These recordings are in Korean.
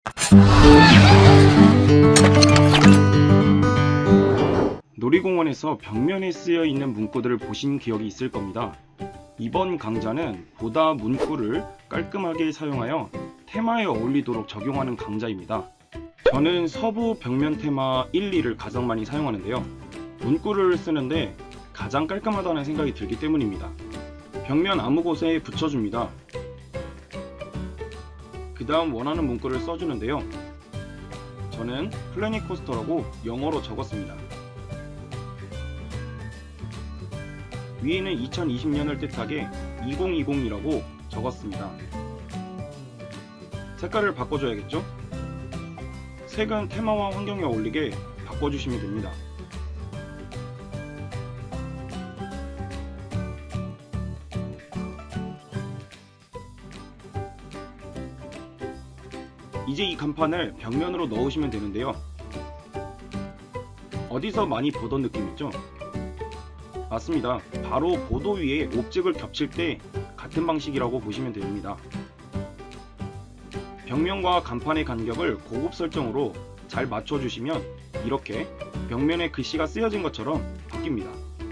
놀이공원에서 벽면에 쓰여 있는 문구들을 보신 기억이 있을 겁니다. 이번 강좌는 보다 문구를 깔끔하게 사용하여 테마에 어울리도록 적용하는 강좌입니다. 저는 서부 벽면 테마 1, 2를 가장 많이 사용하는데요. 문구를 쓰는데 가장 깔끔하다는 생각이 들기 때문입니다. 벽면 아무 곳에 붙여줍니다. 그 다음 원하는 문구를 써주는데요. 저는 플래닛 코스터라고 영어로 적었습니다. 위에는 2020년을 뜻하게 2020이라고 적었습니다. 색깔을 바꿔줘야겠죠? 색은 테마와 환경에 어울리게 바꿔주시면 됩니다. 이제 이 간판을 벽면으로 넣으시면 되는데요. 어디서 많이 보던 느낌 있죠? 맞습니다. 바로 보도 위에 옵직을 겹칠 때 같은 방식이라고 보시면 됩니다. 벽면과 간판의 간격을 고급 설정으로 잘 맞춰주시면 이렇게 벽면에 글씨가 쓰여진 것처럼 바뀝니다.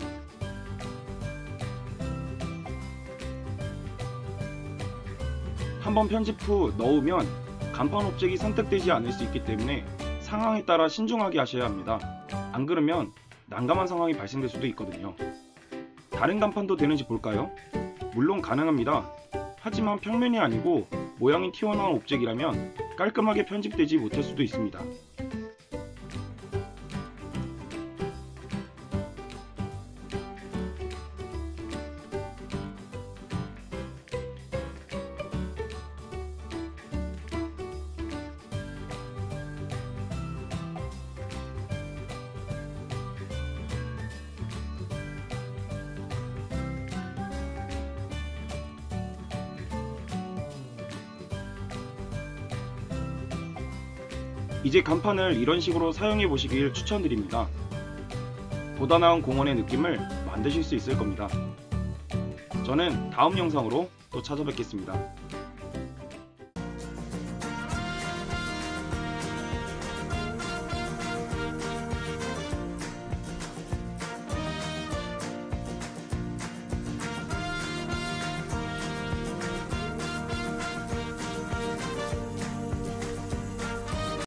한번 편집 후 넣으면 간판 옵직이 선택되지 않을 수 있기 때문에 상황에 따라 신중하게 하셔야 합니다. 안 그러면 난감한 상황이 발생될 수도 있거든요. 다른 간판도 되는지 볼까요? 물론 가능합니다. 하지만 평면이 아니고 모양이 튀어나온 옵젝이라면 깔끔하게 편집되지 못할 수도 있습니다. 이제 간판을 이런 식으로 사용해 보시길 추천드립니다. 보다 나은 공원의 느낌을 만드실 수 있을 겁니다. 저는 다음 영상으로 또 찾아뵙겠습니다.